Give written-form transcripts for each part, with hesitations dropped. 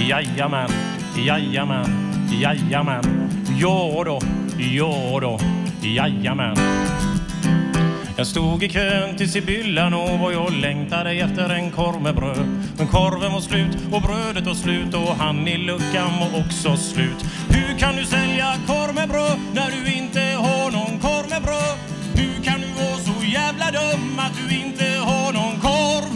Jajamän, jajamän, jajamän. Ja då, jajamän. Jag stod i kön till Sibyllan och jag längtade efter en korv med bröd. Men korven var slut och brödet var slut och han i luckan var också slut. Hur kan du sälja korv med bröd när du inte har någon korv med bröd? Hur kan du vara så jävla dum att du inte har någon korv?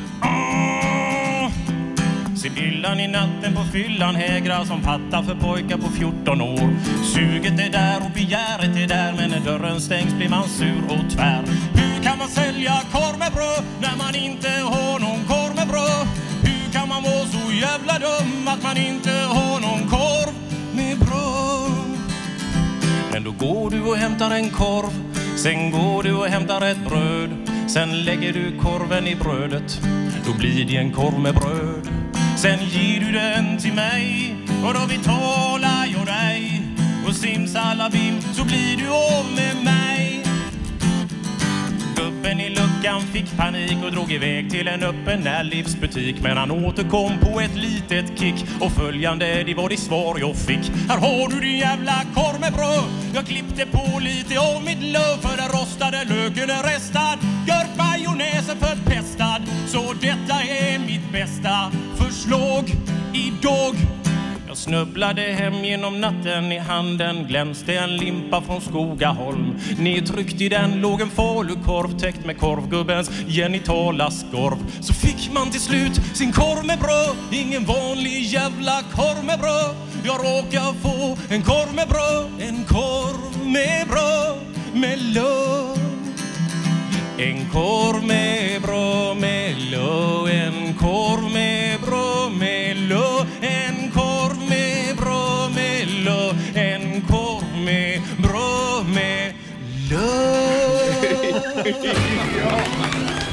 Sibyllan i natten på fyllan hägrar som patta för pojkar på 14 år. Suget är där och begäret är där, men när dörren stängs blir man sur och tvär. Hur kan man sälja korv med bröd när man inte har någon korv med bröd? Hur kan man vara så jävla dum att man inte har någon korv med bröd? Men då går du och hämtar en korv, sen går du och hämtar ett bröd. Sen lägger du korven i brödet, då blir det en korv med bröd. Sen ger du den till mig och då betalar jag dig. Och simsalabim så blir du av med mig. Gubben i luckan fick panik och drog iväg till en öppen närlivsbutik. Men han återkom på ett litet kick och följande, det var det svar jag fick. Här har du din jävla korv med bröd. Jag klippte på lite av mitt löv för den rostade löken är restad. Gör majonnäsen förpestad, så detta är mitt bästa förslag idag. Jag snubblade hem genom natten, i handen glänste en limpa från Skogaholm. Nedtryckt i den låg en falukorv täckt med korvgubbens genitala skorv. Så fick man till slut sin korv med bröd, ingen vanlig jävla korv med bröd. Jag råkar få en korv med bröd, en korv med bröd med löv. En korv med bröd med löv, en korv med bröd med löv, en korv med bröd med löv, en korv med bröd med löv.